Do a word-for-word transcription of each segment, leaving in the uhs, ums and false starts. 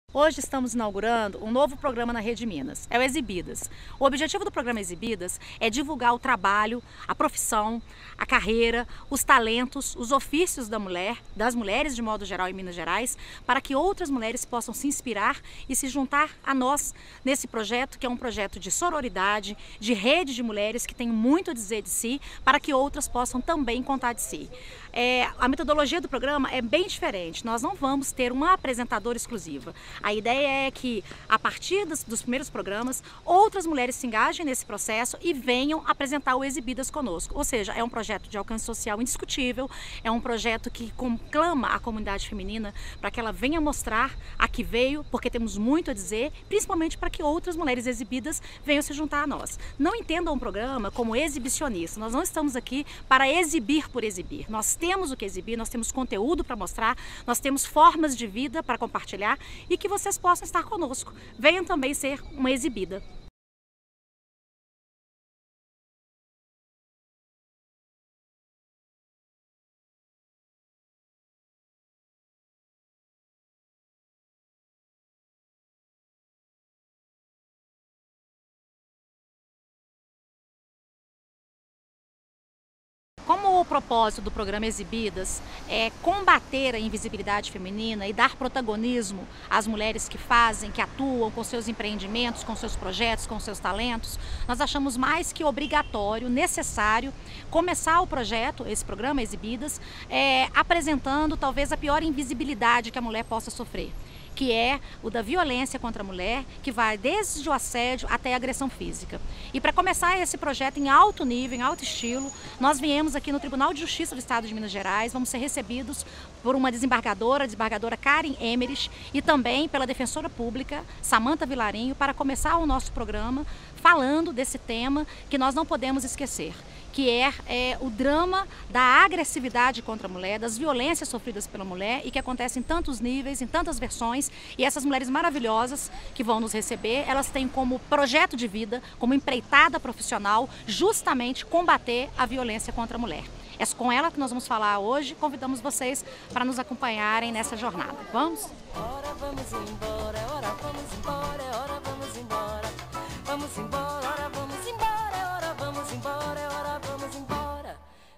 Hoje estamos inaugurando um novo programa na Rede Minas, é o Exibidas. O objetivo do programa Exibidas é divulgar o trabalho, a profissão, a carreira, os talentos, os ofícios da mulher, das mulheres de modo geral em Minas Gerais, para que outras mulheres possam se inspirar e se juntar a nós nesse projeto, que é um projeto de sororidade, de rede de mulheres que tem muito a dizer de si, para que outras possam também contar de si. É, a metodologia do programa é bem diferente, nós não vamos ter uma apresentadora exclusiva. A ideia é que, a partir dos, dos primeiros programas, outras mulheres se engajem nesse processo e venham apresentar o Exibidas conosco. Ou seja, é um projeto de alcance social indiscutível, é um projeto que conclama a comunidade feminina para que ela venha mostrar a que veio, porque temos muito a dizer, principalmente para que outras mulheres exibidas venham se juntar a nós. Não entendam o programa como exibicionista, nós não estamos aqui para exibir por exibir. Nós temos o que exibir, nós temos conteúdo para mostrar, nós temos formas de vida para compartilhar e que vocês possam estar conosco. Venham também ser uma exibida. Como o propósito do programa Exibidas é combater a invisibilidade feminina e dar protagonismo às mulheres que fazem, que atuam com seus empreendimentos, com seus projetos, com seus talentos, nós achamos mais que obrigatório, necessário, começar o projeto, esse programa Exibidas, é, apresentando talvez a pior invisibilidade que a mulher possa sofrer, que é o da violência contra a mulher, que vai desde o assédio até a agressão física. E para começar esse projeto em alto nível, em alto estilo, nós viemos aqui no Tribunal de Justiça do Estado de Minas Gerais, vamos ser recebidos por uma desembargadora, a desembargadora Karen Emerich, e também pela defensora pública, Samanta Vilarinho, para começar o nosso programa falando desse tema que nós não podemos esquecer, que é, é o drama da agressividade contra a mulher, das violências sofridas pela mulher e que acontece em tantos níveis, em tantas versões. E essas mulheres maravilhosas que vão nos receber, elas têm como projeto de vida, como empreitada profissional, justamente combater a violência contra a mulher. É com ela que nós vamos falar hoje. Convidamos vocês para nos acompanharem nessa jornada. Vamos? Ora vamos embora, ora vamos embora, ora vamos embora. Vamos embora, ora vamos embora, ora vamos embora, ora vamos embora.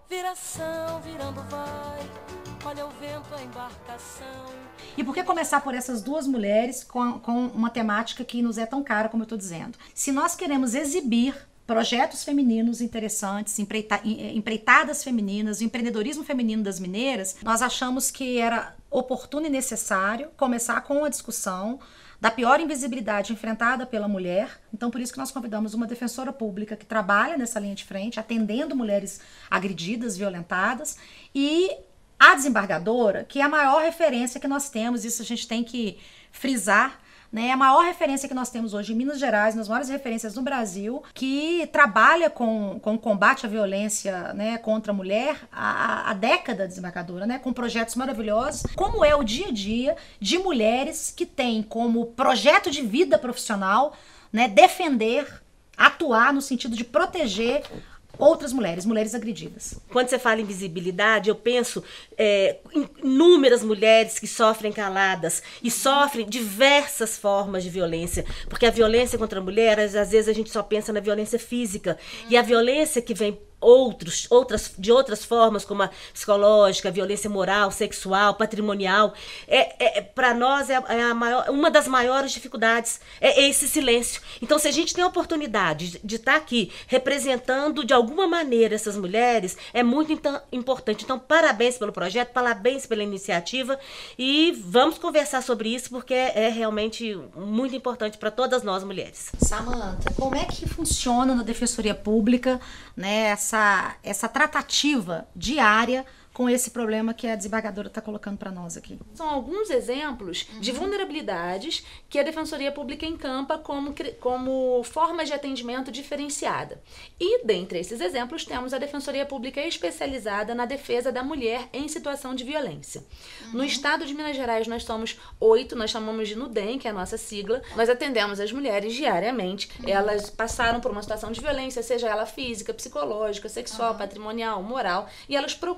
Viração, virando vai, olha o vento, a embarcação. E por que começar por essas duas mulheres com, com uma temática que nos é tão cara, como eu estou dizendo? Se nós queremos exibir projetos femininos interessantes, empreita, empreitadas femininas, o empreendedorismo feminino das mineiras, nós achamos que era oportuno e necessário começar com a discussão da pior invisibilidade enfrentada pela mulher. Então, por isso que nós convidamos uma defensora pública que trabalha nessa linha de frente, atendendo mulheres agredidas, violentadas, e a desembargadora, que é a maior referência que nós temos, isso a gente tem que frisar, né? A maior referência que nós temos hoje em Minas Gerais, nas maiores referências no Brasil, que trabalha com, com o combate à violência, né, contra a mulher há, há década, desembargadora, né, com projetos maravilhosos, como é o dia a dia de mulheres que têm como projeto de vida profissional, né, defender, atuar no sentido de proteger outras mulheres, mulheres agredidas. Quando você fala em visibilidade, eu penso é, em inúmeras mulheres que sofrem caladas e sofrem diversas formas de violência, porque a violência contra a mulher, às vezes a gente só pensa na violência física, e a violência que vem Outros, outras, de outras formas, como a psicológica, a violência moral, sexual, patrimonial, é, é, para nós é, é a maior, uma das maiores dificuldades, é esse silêncio. Então, se a gente tem a oportunidade de estar aqui representando de alguma maneira essas mulheres, é muito então, importante. Então, parabéns pelo projeto, parabéns pela iniciativa, e vamos conversar sobre isso, porque é, é realmente muito importante para todas nós mulheres. Samanta, como é que funciona na Defensoria Pública, né, essa, essa tratativa diária com esse problema que a desembargadora está colocando para nós aqui? São alguns exemplos uhum. de vulnerabilidades que a Defensoria Pública encampa como, como formas de atendimento diferenciada. E, dentre esses exemplos, temos a Defensoria Pública especializada na defesa da mulher em situação de violência. Uhum. No estado de Minas Gerais, nós somos oito, nós chamamos de NUDEM, que é a nossa sigla. Nós atendemos as mulheres diariamente. Uhum. Elas passaram por uma situação de violência, seja ela física, psicológica, sexual, uhum. patrimonial, moral, e elas procuram a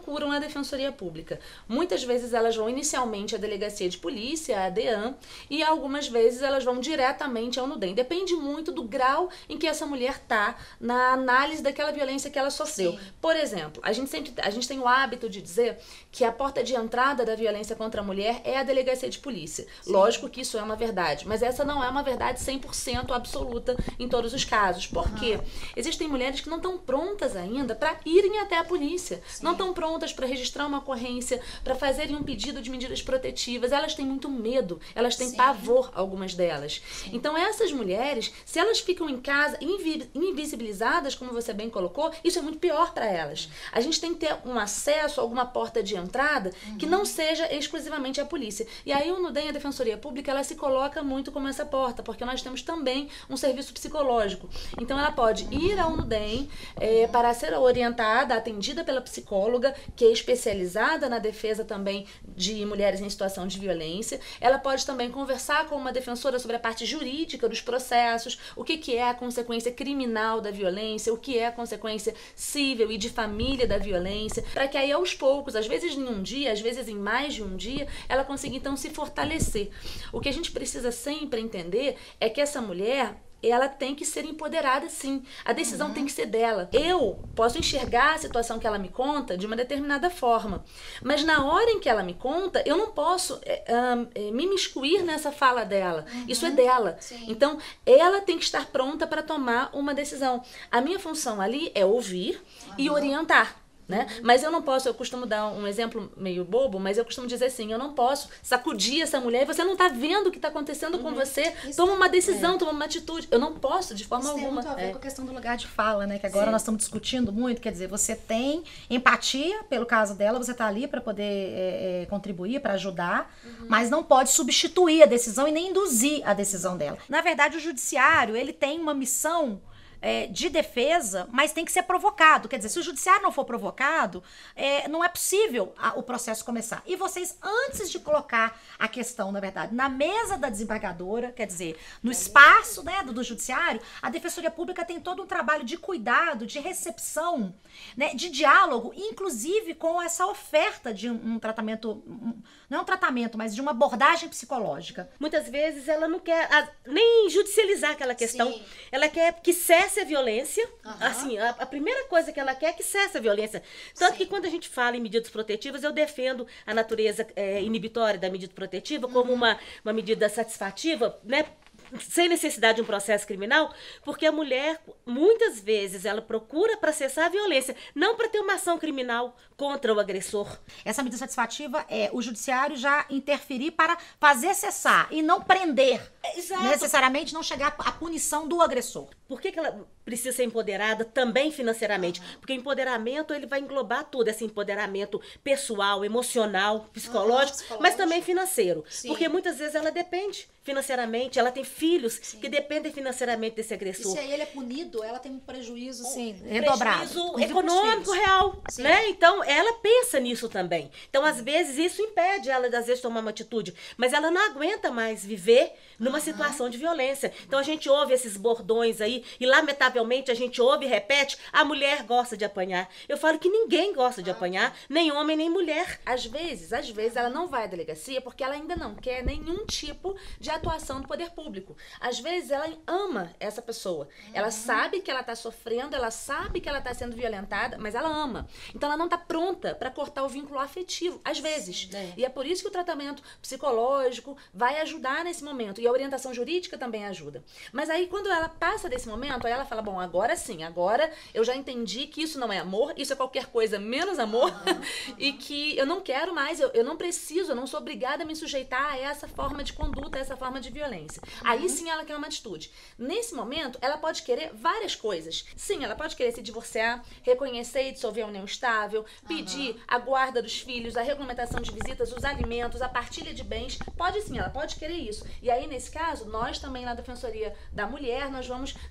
defensoria pública. Muitas vezes elas vão inicialmente à delegacia de polícia, a DEAN, e algumas vezes elas vão diretamente ao NUDEM. Depende muito do grau em que essa mulher está na análise daquela violência que ela sofreu. Sim. Por exemplo, a gente sempre a gente tem o hábito de dizer que a porta de entrada da violência contra a mulher é a delegacia de polícia. Sim. Lógico que isso é uma verdade, mas essa não é uma verdade cem por cento absoluta em todos os casos. Por quê? Uhum. Existem mulheres que não estão prontas ainda para irem até a polícia. Sim. Não estão prontas para registrar uma ocorrência, para fazerem um pedido de medidas protetivas. Elas têm muito medo, elas têm Sim. pavor, algumas delas. Sim. Então essas mulheres, se elas ficam em casa invi invisibilizadas, como você bem colocou, isso é muito pior para elas. A gente tem que ter um acesso a alguma porta de entrada uhum. que não seja exclusivamente a polícia. E aí o NUDEM, a Defensoria Pública, ela se coloca muito como essa porta, porque nós temos também um serviço psicológico. Então ela pode ir ao NUDEM é, para ser orientada, atendida pela psicóloga, que é especializada na defesa também de mulheres em situação de violência. Ela pode também conversar com uma defensora sobre a parte jurídica dos processos, o que, que é a consequência criminal da violência, o que é a consequência civil e de família da violência, para que aí aos poucos, às vezes em um dia, às vezes em mais de um dia, ela consiga então se fortalecer. O que a gente precisa sempre entender é que essa mulher, ela tem que ser empoderada, sim. A decisão uhum. tem que ser dela. Eu posso enxergar a situação que ela me conta de uma determinada forma, mas na hora em que ela me conta, eu não posso é, é, me imiscuir nessa fala dela. Uhum. Isso é dela. Sim. Então, ela tem que estar pronta para tomar uma decisão. A minha função ali é ouvir uhum. e orientar. Né? Uhum. Mas eu não posso, eu costumo dar um exemplo meio bobo, mas eu costumo dizer assim, eu não posso sacudir essa mulher e você não tá vendo o que tá acontecendo uhum. com você, Isso toma uma decisão, é. toma uma atitude. Eu não posso, de forma Isso alguma. Tem muito a ver é. com a questão do lugar de fala, né? Que agora Sim. nós estamos discutindo muito, quer dizer, você tem empatia pelo caso dela, você tá ali para poder é, é, contribuir, para ajudar, uhum. mas não pode substituir a decisão e nem induzir a decisão dela. Na verdade, o judiciário, ele tem uma missão É, de defesa, mas tem que ser provocado. Quer dizer, se o judiciário não for provocado, é, não é possível a, o processo começar. E vocês, antes de colocar a questão, na verdade, na mesa da desembargadora, quer dizer, no espaço né, do, do judiciário, a Defensoria Pública tem todo um trabalho de cuidado, de recepção, né, de diálogo, inclusive com essa oferta de um, um tratamento, um, não é um tratamento, mas de uma abordagem psicológica. Muitas vezes ela não quer a, nem judicializar aquela questão, Sim. ela quer que cesse a violência, uhum. assim, a, a primeira coisa que ela quer é que cesse a violência. Tanto Sim. que quando a gente fala em medidas protetivas, eu defendo a natureza é, inibitória da medida protetiva uhum. como uma, uma medida satisfativa, né? Sem necessidade de um processo criminal, porque a mulher, muitas vezes, ela procura para cessar a violência, não para ter uma ação criminal contra o agressor. Essa medida satisfativa é o judiciário já interferir para fazer cessar e não prender. Exato. Necessariamente não chegar à punição do agressor. Por que que ela precisa ser empoderada também financeiramente? Uhum. Porque o empoderamento ele vai englobar tudo, esse empoderamento pessoal, emocional, psicológico, uhum, psicológico. mas também financeiro. Sim. Porque muitas vezes ela depende financeiramente, ela tem filhos Sim. que dependem financeiramente desse agressor. E se aí ele é punido, ela tem um prejuízo, sim, um redobrado. Prejuízo econômico real, Sim. né? Então, ela pensa nisso também. Então, às vezes, isso impede ela, às vezes, tomar uma atitude. Mas ela não aguenta mais viver numa uhum. situação de violência. Então, a gente ouve esses bordões aí e, lamentavelmente, a gente ouve e repete, a mulher gosta de apanhar. Eu falo que ninguém gosta de apanhar, nem homem, nem mulher. Às vezes, às vezes, ela não vai à delegacia porque ela ainda não quer nenhum tipo de atuação do poder público. Às vezes, ela ama essa pessoa. Uhum. Ela sabe que ela está sofrendo, ela sabe que ela está sendo violentada, mas ela ama. Então, ela não está pronta para cortar o vínculo afetivo, às vezes. É. E é por isso que o tratamento psicológico vai ajudar nesse momento. E a orientação jurídica também ajuda. Mas aí, quando ela passa desse momento, aí ela fala, bom, agora sim, agora eu já entendi que isso não é amor, isso é qualquer coisa menos amor, uhum, uhum. e que eu não quero mais, eu, eu não preciso, eu não sou obrigada a me sujeitar a essa forma de conduta, a essa forma de violência. Uhum. Aí sim ela quer uma atitude. Nesse momento, ela pode querer várias coisas. Sim, ela pode querer se divorciar, reconhecer e dissolver a união estável, pedir uhum. a guarda dos filhos, a regulamentação de visitas, os alimentos, a partilha de bens. Pode sim, ela pode querer isso. E aí, nesse caso, nós também na Defensoria da Mulher, nós vamos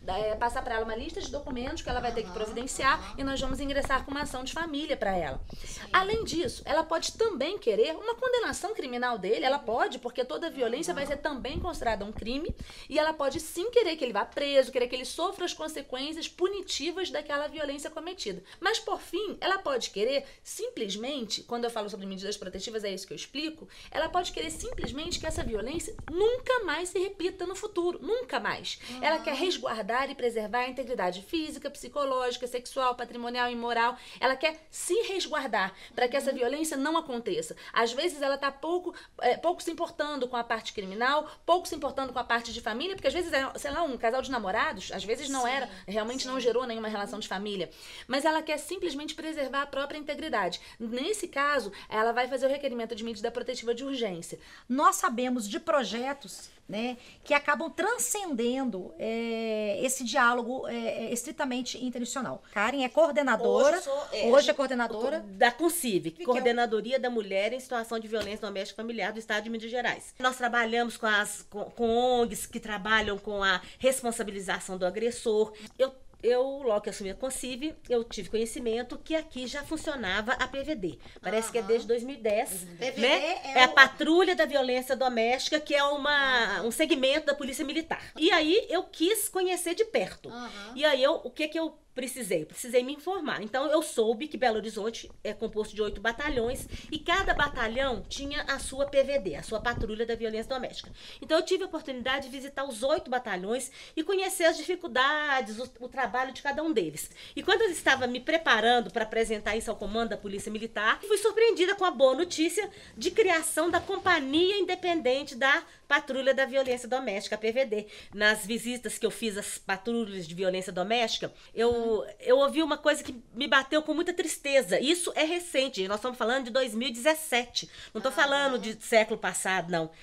é, passar para ela uma lista de documentos que ela vai ter que providenciar e nós vamos ingressar com uma ação de família para ela. Além disso, ela pode também querer uma condenação criminal dele, ela pode, porque toda violência vai ser também considerada um crime, e ela pode sim querer que ele vá preso, querer que ele sofra as consequências punitivas daquela violência cometida. Mas, por fim, ela pode querer simplesmente, quando eu falo sobre medidas protetivas, é isso que eu explico, ela pode querer simplesmente que essa violência nunca mais se repita no futuro, nunca mais. Uhum. Ela quer resguardar e preservar a integridade física, psicológica, sexual, patrimonial e moral. Ela quer se resguardar para que essa violência não aconteça. Às vezes ela está pouco, é, pouco se importando com a parte criminal, pouco se importando com a parte de família, porque às vezes é, sei lá, um casal de namorados, às vezes não sim, era, realmente sim. não gerou nenhuma relação de família, mas ela quer simplesmente preservar a própria integridade. Nesse caso, ela vai fazer o requerimento de medida protetiva de urgência. Nós sabemos de projetos, né, que acabam transcendendo é, esse diálogo é, estritamente interinstitucional. Karen é coordenadora, hoje, sou, é, hoje é coordenadora da CONCIV, Coordenadoria da Mulher em Situação de Violência Doméstica Familiar do Estado de Minas Gerais. Nós trabalhamos com, as, com, com O N Gs que trabalham com a responsabilização do agressor. Eu Eu, logo que assumi a CONCIV, eu tive conhecimento que aqui já funcionava a P V D. Parece uhum. que é desde dois mil e dez. Uhum. P V D né? é, é a o... Patrulha da Violência Doméstica, que é uma, uhum. um segmento da Polícia Militar. E aí eu quis conhecer de perto. Uhum. E aí eu, o que que eu precisei? Precisei me informar. Então eu soube que Belo Horizonte é composto de oito batalhões e cada batalhão tinha a sua P V D, a sua Patrulha da Violência Doméstica. Então eu tive a oportunidade de visitar os oito batalhões e conhecer as dificuldades, o, o trabalho de cada um deles. E quando eu estava me preparando para apresentar isso ao comando da Polícia Militar, fui surpreendida com a boa notícia de criação da Companhia Independente da Patrulha da Violência Doméstica, a P V D. Nas visitas que eu fiz às patrulhas de violência doméstica, eu Eu ouvi uma coisa que me bateu com muita tristeza. Isso é recente, nós estamos falando de dois mil e dezessete. Não estou falando de século passado, não.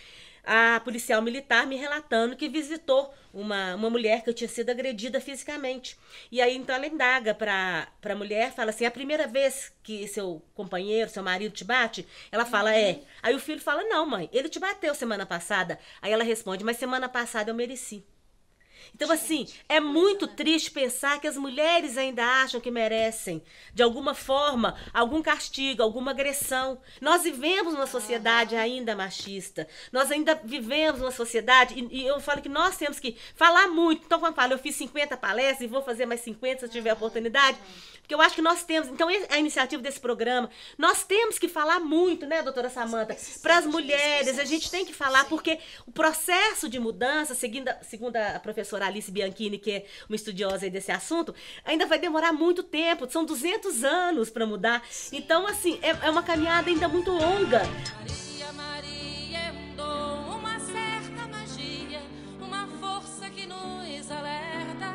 A policial militar me relatando que visitou uma, uma mulher que tinha sido agredida fisicamente. E aí, então, ela indaga para a mulher, fala assim, a primeira vez que seu companheiro, seu marido te bate? Ela fala, uhum. é. Aí o filho fala, não, mãe, ele te bateu semana passada. Aí ela responde, mas semana passada eu mereci. Então, assim, é muito triste pensar que as mulheres ainda acham que merecem, de alguma forma, algum castigo, alguma agressão. Nós vivemos numa sociedade ainda machista. Nós ainda vivemos numa sociedade, e, e eu falo que nós temos que falar muito. Então, quando eu falo, eu fiz cinquenta palestras e vou fazer mais cinquenta se eu tiver a oportunidade, porque eu acho que nós temos, então a iniciativa desse programa, nós temos que falar muito, né, doutora Samanta, para as mulheres, a gente tem que falar, porque o processo de mudança, seguindo, segundo a professora Alice Bianchini, que é uma estudiosa aí desse assunto, ainda vai demorar muito tempo, são duzentos anos para mudar. Então, assim, é, é uma caminhada ainda muito longa. Maria, Maria é um dom, uma certa magia, uma força que nos alerta.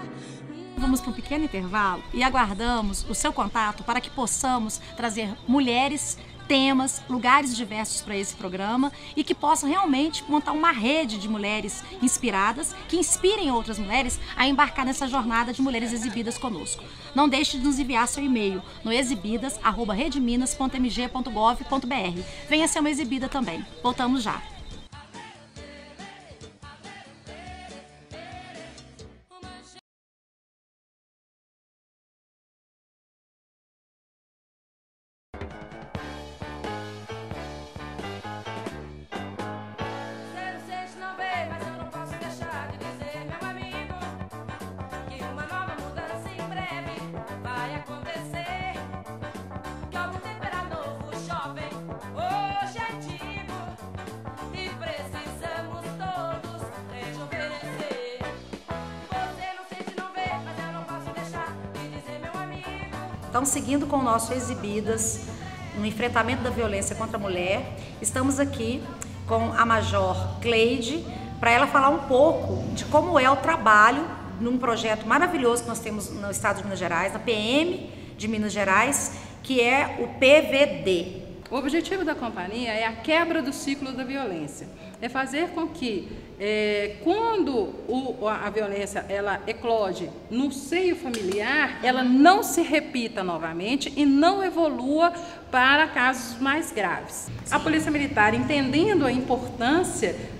Vamos para um pequeno intervalo e aguardamos o seu contato para que possamos trazer mulheres, temas, lugares diversos para esse programa e que possam realmente montar uma rede de mulheres inspiradas, que inspirem outras mulheres a embarcar nessa jornada de mulheres exibidas conosco. Não deixe de nos enviar seu e-mail no exibidas arroba redeminas ponto m g ponto gov ponto b r. Venha ser uma exibida também. Voltamos já. Então, seguindo com o nosso Exibidas, no enfrentamento da violência contra a mulher, estamos aqui com a Major Cleide, para ela falar um pouco de como é o trabalho num projeto maravilhoso que nós temos no estado de Minas Gerais, na P M de Minas Gerais, que é o P V D. O objetivo da companhia é a quebra do ciclo da violência, é fazer com que, é, quando o, a violência ela eclode no seio familiar, ela não se repita novamente e não evolua para casos mais graves. Sim. A Polícia Militar, entendendo a importância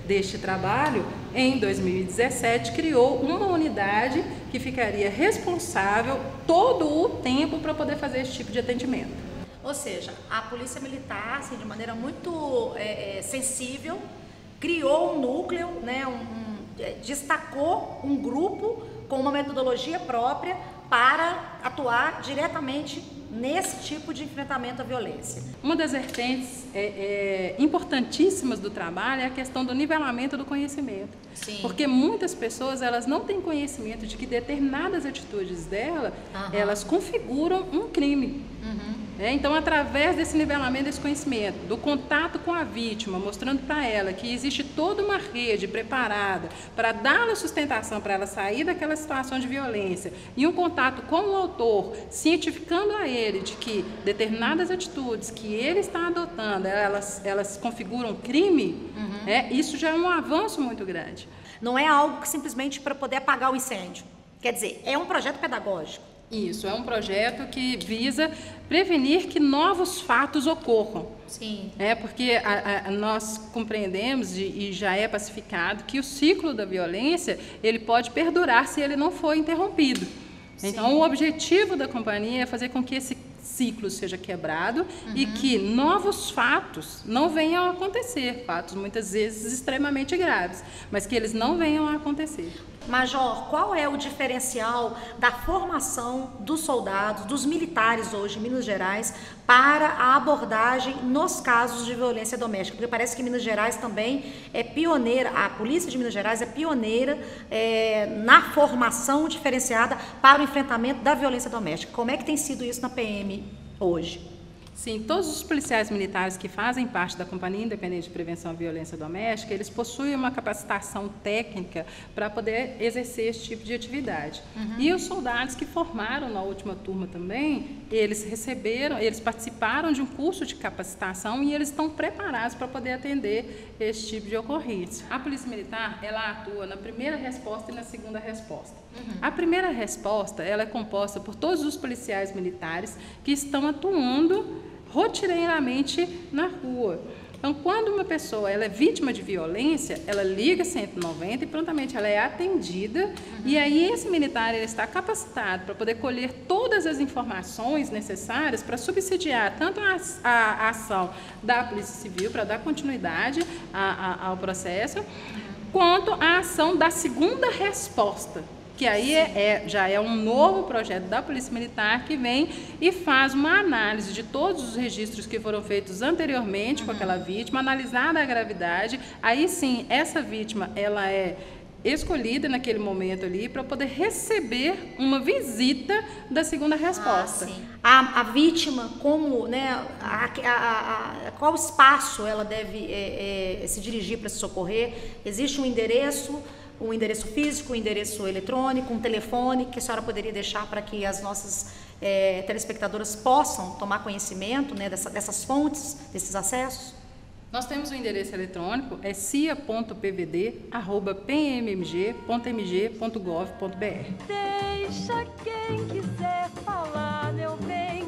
deste trabalho, em dois mil e dezessete, criou uma unidade que ficaria responsável todo o tempo para poder fazer esse tipo de atendimento. Ou seja, a Polícia Militar, assim, de maneira muito é, é, sensível, criou um núcleo, né, um, um, é, destacou um grupo com uma metodologia própria para atuar diretamente nesse tipo de enfrentamento à violência. Uma das vertentes é, é, importantíssimas do trabalho é a questão do nivelamento do conhecimento. Sim. Porque muitas pessoas elas não têm conhecimento de que determinadas atitudes dela, uhum. elas configuram um crime. Uhum. É, então, através desse nivelamento desse conhecimento, do contato com a vítima, mostrando para ela que existe toda uma rede preparada para dar-lhe sustentação para ela sair daquela situação de violência, e um contato com o autor, cientificando a ele de que determinadas atitudes que ele está adotando, elas, elas configuram crime, uhum. é, isso já é um avanço muito grande. Não é algo que simplesmente para poder apagar o incêndio. Quer dizer, é um projeto pedagógico. Isso, é um projeto que visa prevenir que novos fatos ocorram. Sim. É porque a, a, nós compreendemos e, e já é pacificado que o ciclo da violência ele pode perdurar se ele não for interrompido. Sim. Então, o objetivo da companhia é fazer com que esse ciclo seja quebrado uhum. e que novos fatos não venham a acontecer, fatos muitas vezes extremamente graves, mas que eles não venham a acontecer. Major, qual é o diferencial da formação dos soldados, dos militares hoje em Minas Gerais, para a abordagem nos casos de violência doméstica? Porque parece que Minas Gerais também é pioneira, a Polícia de Minas Gerais é pioneira é, na formação diferenciada para o enfrentamento da violência doméstica. Como é que tem sido isso na P M hoje? Sim, todos os policiais militares que fazem parte da Companhia Independente de Prevenção à Violência Doméstica, eles possuem uma capacitação técnica para poder exercer esse tipo de atividade. Uhum. E os soldados que formaram na última turma também, eles receberam, eles participaram de um curso de capacitação e eles estão preparados para poder atender esse tipo de ocorrência. A Polícia Militar, ela atua na primeira resposta e na segunda resposta. Uhum. A primeira resposta, ela é composta por todos os policiais militares que estão atuando rotineiramente na rua. Então, quando uma pessoa ela é vítima de violência, ela liga cento e noventa e prontamente ela é atendida, uhum. e aí esse militar ele está capacitado para poder colher todas as informações necessárias para subsidiar tanto a, a, a ação da Polícia Civil, para dar continuidade a, a, ao processo, uhum. quanto a ação da segunda resposta, que aí é, é, já é um novo projeto da Polícia Militar que vem e faz uma análise de todos os registros que foram feitos anteriormente uhum. com aquela vítima, analisada a gravidade, aí sim, essa vítima, ela é escolhida naquele momento ali para poder receber uma visita da segunda resposta. Ah, sim. A, a vítima, como, né, a, a, a, qual espaço ela deve é, é, se dirigir para se socorrer? Existe um endereço, um endereço físico, um endereço eletrônico, um telefone que a senhora poderia deixar para que as nossas é, telespectadoras possam tomar conhecimento, né, dessa, dessas fontes, desses acessos? Nós temos o um endereço eletrônico, é cia ponto p v d arroba p m m g ponto m g ponto gov ponto b r. Deixa quem quiser falar, meu bem,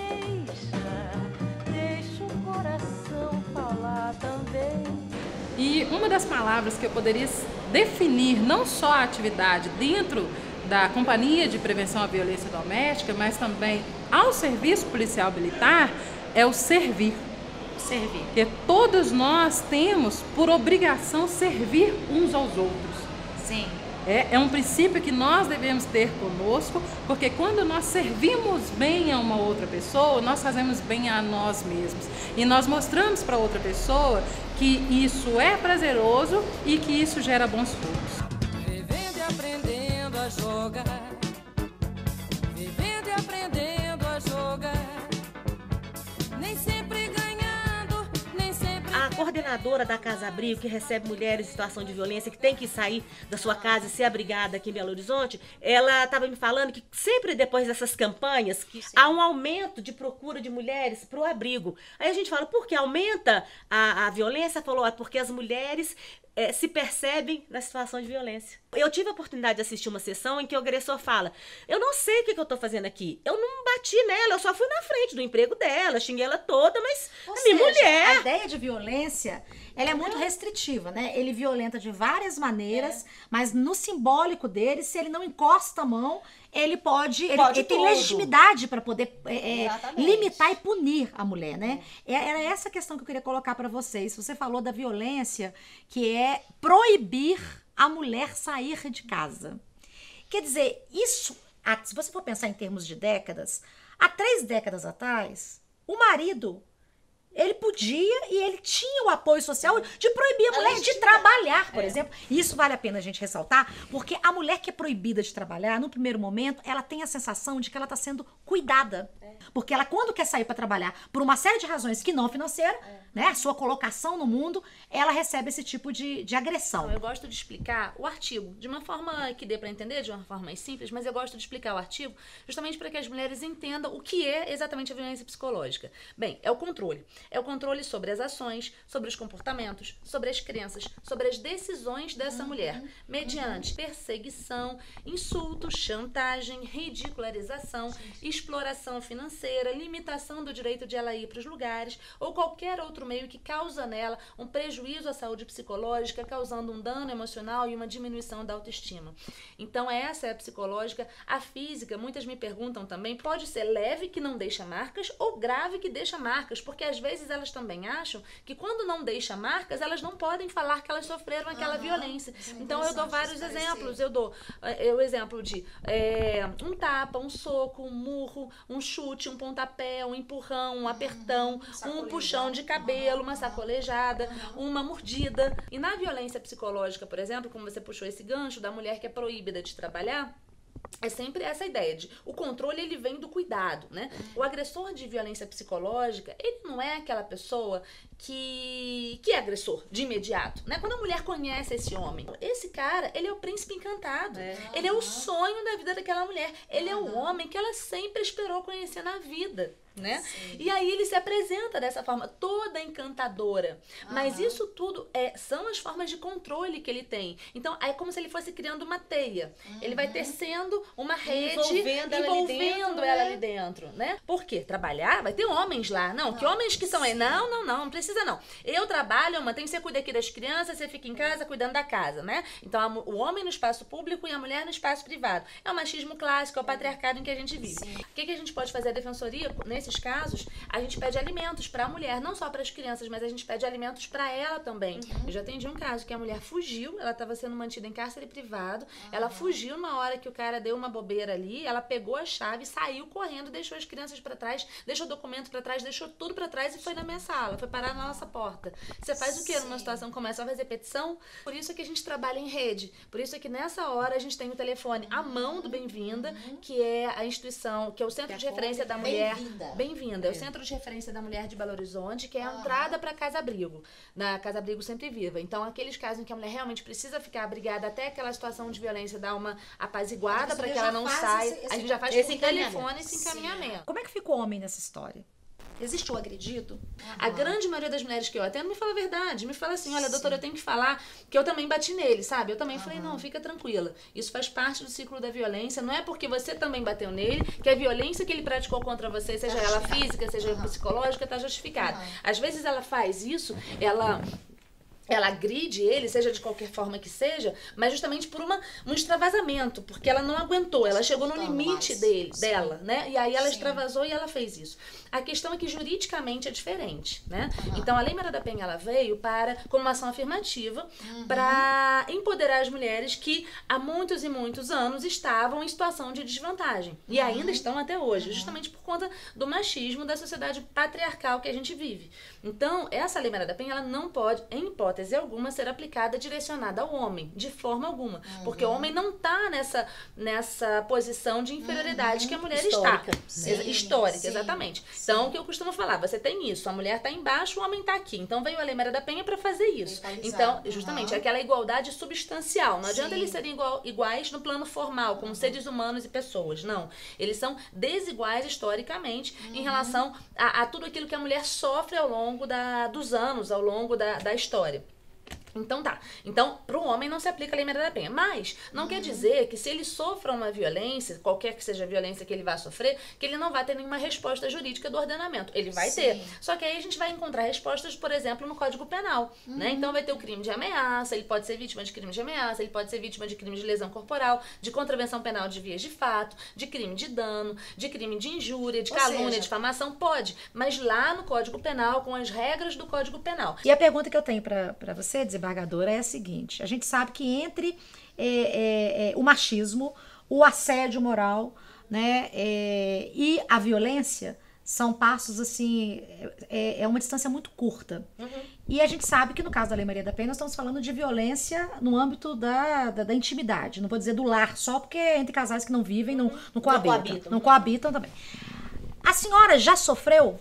deixa, deixa o coração falar também. E uma das palavras que eu poderia definir não só a atividade dentro da Companhia de Prevenção à Violência Doméstica, mas também ao Serviço Policial Militar, é o servir. Servir. Porque todos nós temos por obrigação servir uns aos outros. Sim. É, é um princípio que nós devemos ter conosco, porque quando nós servimos bem a uma outra pessoa, nós fazemos bem a nós mesmos. E nós mostramos para outra pessoa que isso é prazeroso e que isso gera bons frutos. Vivendo e aprendendo a jogar, vivendo e aprendendo a jogar, nem sempre ganhando, nem sempre... A coordenadora da Casa Abrigo, que recebe mulheres em situação de violência, que tem que sair da sua casa e ser abrigada aqui em Belo Horizonte, ela estava me falando que sempre depois dessas campanhas, que há um aumento de procura de mulheres para o abrigo. Aí a gente fala, por que aumenta a, a violência? Falou, é porque as mulheres é, se percebem na situação de violência. Eu tive a oportunidade de assistir uma sessão em que o agressor fala, eu não sei o que, que eu estou fazendo aqui, eu não bati nela, eu só fui na frente do emprego dela, xinguei ela toda, mas Ou a minha seja, mulher... a ideia de violência ela é muito restritiva, né? Ele violenta de várias maneiras, é. mas no simbólico dele, se ele não encosta a mão, ele pode, ele, pode ele tem legitimidade para poder é, limitar e punir a mulher, né? É. Era essa questão que eu queria colocar para vocês. Você falou da violência, que é proibir a mulher sair de casa. Quer dizer, isso, se você for pensar em termos de décadas, há três décadas atrás, o marido, ele podia e ele tinha o apoio social de proibir a mulher de trabalhar, por é. exemplo. Isso vale a pena a gente ressaltar, porque a mulher que é proibida de trabalhar, no primeiro momento, ela tem a sensação de que ela está sendo cuidada. É. Porque ela, quando quer sair para trabalhar, por uma série de razões que não financeira, é. né, a sua colocação no mundo, ela recebe esse tipo de, de agressão. Então, eu gosto de explicar o artigo, de uma forma que dê para entender, de uma forma mais simples, mas eu gosto de explicar o artigo justamente para que as mulheres entendam o que é exatamente a violência psicológica. Bem, é o controle. É o controle sobre as ações, sobre os comportamentos, sobre as crenças, sobre as decisões dessa uhum. mulher, mediante perseguição, insulto, chantagem, ridicularização, exploração financeira, limitação do direito de ela ir para os lugares ou qualquer outro meio que causa nela um prejuízo à saúde psicológica, causando um dano emocional e uma diminuição da autoestima. Então essa é a psicológica. A física, muitas me perguntam também, pode ser leve, que não deixa marcas, ou grave, que deixa marcas, porque às vezes elas também acham que quando não deixa marcas, elas não podem falar que elas sofreram aquela uhum. violência. É então eu dou vários exemplos. Eu dou é, o exemplo de é, um tapa, um soco, um murro, um chute, um pontapé, um empurrão, um apertão, uhum. um puxão de cabelo, uma sacolejada, uhum. uma mordida. E na violência psicológica, por exemplo, como você puxou esse gancho da mulher que é proibida de trabalhar, é sempre essa ideia de o controle, ele vem do cuidado, né? O agressor de violência psicológica, ele não é aquela pessoa que, que é agressor de imediato, né? Quando a mulher conhece esse homem, esse cara, ele é o príncipe encantado. É. Ele é o sonho da vida daquela mulher. Ele uhum. é o homem que ela sempre esperou conhecer na vida. Né? E aí ele se apresenta dessa forma toda encantadora, uhum. mas isso tudo é, são as formas de controle que ele tem. Então é como se ele fosse criando uma teia, uhum. ele vai tecendo uma rede envolvendo, ela, envolvendo ali dentro, ela ali dentro, né? Por quê? Trabalhar? Vai ter homens lá, não, não que homens que são aí, não, não, não, não precisa não, eu trabalho, mãe, tem que você cuida aqui das crianças, você fica em casa cuidando da casa, né? Então a, o homem no espaço público e a mulher no espaço privado, é o machismo clássico, é o patriarcado em que a gente vive. Sim. O que, que a gente pode fazer? A defensoria, nesse Nesses casos, a gente pede alimentos para a mulher, não só para as crianças, mas a gente pede alimentos para ela também. Uhum. Eu já atendi um caso que a mulher fugiu, ela estava sendo mantida em cárcere privado, uhum. ela fugiu na hora que o cara deu uma bobeira ali, ela pegou a chave, saiu correndo, deixou as crianças para trás, deixou o documento para trás, deixou tudo para trás e foi na minha sala, foi parar na nossa porta. Você faz o quê numa situação como essa? Vai fazer petição? Por isso é que a gente trabalha em rede, por isso é que nessa hora a gente tem o telefone à mão do Bem-vinda, uhum. que é a instituição, que é o Centro que de Referência da Mulher. Bem-vinda. Bem-vinda. É o Centro de Referência da Mulher de Belo Horizonte, que é a uhum. entrada para Casa Abrigo, na Casa Abrigo Sempre Viva. Então, aqueles casos em que a mulher realmente precisa ficar abrigada até aquela situação de violência dar uma apaziguada para que ela não saia, esse, esse, a gente já faz esse por telefone esse encaminhamento. Sim. Como é que ficou o homem nessa história? Existe o agredido? Uhum. A grande maioria das mulheres que eu atendo me fala a verdade. Me fala assim, olha, doutora, eu tenho que falar que eu também bati nele, sabe? Eu também uhum. falei, não, fica tranquila. Isso faz parte do ciclo da violência. Não é porque você também bateu nele que a violência que ele praticou contra você, seja ela física, seja uhum. psicológica, está justificada. Uhum. Às vezes ela faz isso, ela... ela agride ele, seja de qualquer forma que seja, mas justamente por uma, um extravasamento, porque ela não aguentou, ela chegou no limite dele, dela, né? E aí ela Sim. extravasou e ela fez isso. A questão é que juridicamente é diferente, né? Uhum. Então a Lei Maria da Penha, ela veio para, como uma ação afirmativa, uhum. para empoderar as mulheres que há muitos e muitos anos estavam em situação de desvantagem. Uhum. E ainda estão até hoje, uhum. justamente por conta do machismo da sociedade patriarcal que a gente vive. Então, essa Lei Maria da Penha, ela não pode, em hipótese alguma, ser aplicada, direcionada ao homem, de forma alguma. Uhum. Porque o homem não está nessa, nessa posição de inferioridade uhum. que a mulher Histórica. está. Sim. Histórica, Sim. exatamente. Sim. Então, o que eu costumo falar, você tem isso, a mulher está embaixo, o homem está aqui. Então, veio a Lei Maria da Penha para fazer isso. Então, justamente, uhum. aquela igualdade substancial. Não adianta Sim. eles serem igual, iguais no plano formal, como uhum. seres humanos e pessoas. Não. Eles são desiguais historicamente uhum. em relação a, a tudo aquilo que a mulher sofre ao longo da, dos anos, ao longo da, da história. Então tá. Então, pro homem não se aplica a Lei Maria da Penha. Mas não uhum. quer dizer que se ele sofra uma violência, qualquer que seja a violência que ele vai sofrer, que ele não vai ter nenhuma resposta jurídica do ordenamento. Ele vai Sim. ter. Só que aí a gente vai encontrar respostas, por exemplo, no Código Penal. Uhum. Né? Então vai ter o crime de ameaça, ele pode ser vítima de crime de ameaça, ele pode ser vítima de crime de lesão corporal, de contravenção penal de vias de fato, de crime de dano, de crime de injúria, de Ou calúnia, seja... difamação, pode. Mas lá no Código Penal, com as regras do Código Penal. E a pergunta que eu tenho pra, pra você, desembargadora, é a seguinte: a gente sabe que entre é, é, é, o machismo, o assédio moral, né, é, e a violência são passos assim, é, é uma distância muito curta. Uhum. E a gente sabe que no caso da Lei Maria da Penha nós estamos falando de violência no âmbito da, da, da intimidade, não vou dizer do lar só, porque é entre casais que não vivem, não, não coabitam, não coabitam, não coabitam também. A senhora já sofreu?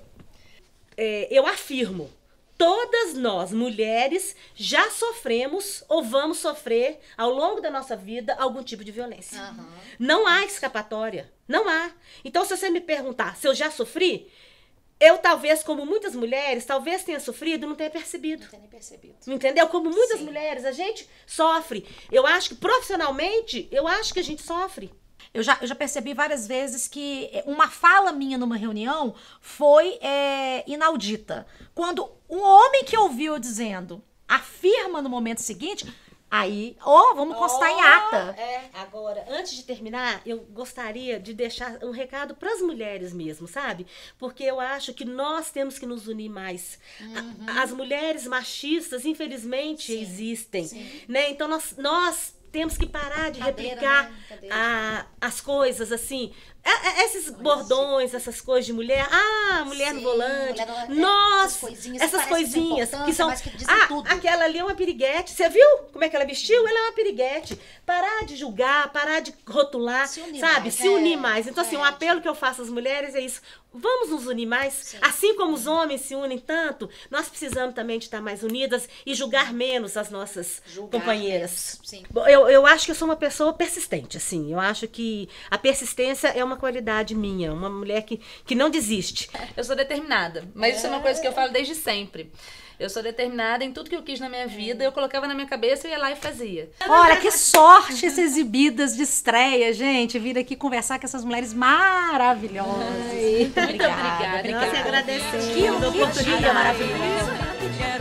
É, eu afirmo. Todas nós, mulheres, já sofremos ou vamos sofrer ao longo da nossa vida algum tipo de violência. Uhum. Não há escapatória. Não há. Então, se você me perguntar se eu já sofri, eu talvez, como muitas mulheres, talvez tenha sofrido e não tenha percebido. Não tenha nem percebido. Entendeu? Como muitas Sim. mulheres, a gente sofre. Eu acho que profissionalmente, eu acho que a gente sofre. Eu já, eu já percebi várias vezes que uma fala minha numa reunião foi é, inaudita. Quando um homem que ouviu eu dizendo afirma no momento seguinte, aí, ó, oh, vamos constar oh, em ata. É, agora, antes de terminar, eu gostaria de deixar um recado para as mulheres mesmo, sabe? Porque eu acho que nós temos que nos unir mais. Uhum. A, as mulheres machistas, infelizmente, sim, existem. Sim. Né? Então, nós... nós temos que parar de Cadeira, replicar né? a, as coisas assim. Esses bordões, essas coisas de mulher. Ah, mulher Sim, no volante. Mulher no... Nossa, essas coisinhas, essas coisinhas que são. Que ah, tudo. Aquela ali é uma piriguete. Você viu como é que ela vestiu? Ela é uma piriguete. Parar de julgar, parar de rotular, se unir sabe? Mais, se é, unir mais. Então, é, assim, um apelo que eu faço às mulheres é isso. Vamos nos unir mais. Sim. Assim como os homens se unem tanto, nós precisamos também de estar mais unidas e julgar menos as nossas julgar companheiras. Sim. Eu, eu acho que eu sou uma pessoa persistente, assim. Eu acho que a persistência é uma qualidade minha, uma mulher que, que não desiste. Eu sou determinada, mas é. isso é uma coisa que eu falo desde sempre. Eu sou determinada em tudo que eu quis na minha vida, eu colocava na minha cabeça, eu ia lá e fazia. Olha, que sorte essas exibidas de estreia, gente, vir aqui conversar com essas mulheres maravilhosas. Ai, muito obrigada. obrigada. Nós agradecemos. Que, que dia maravilhoso.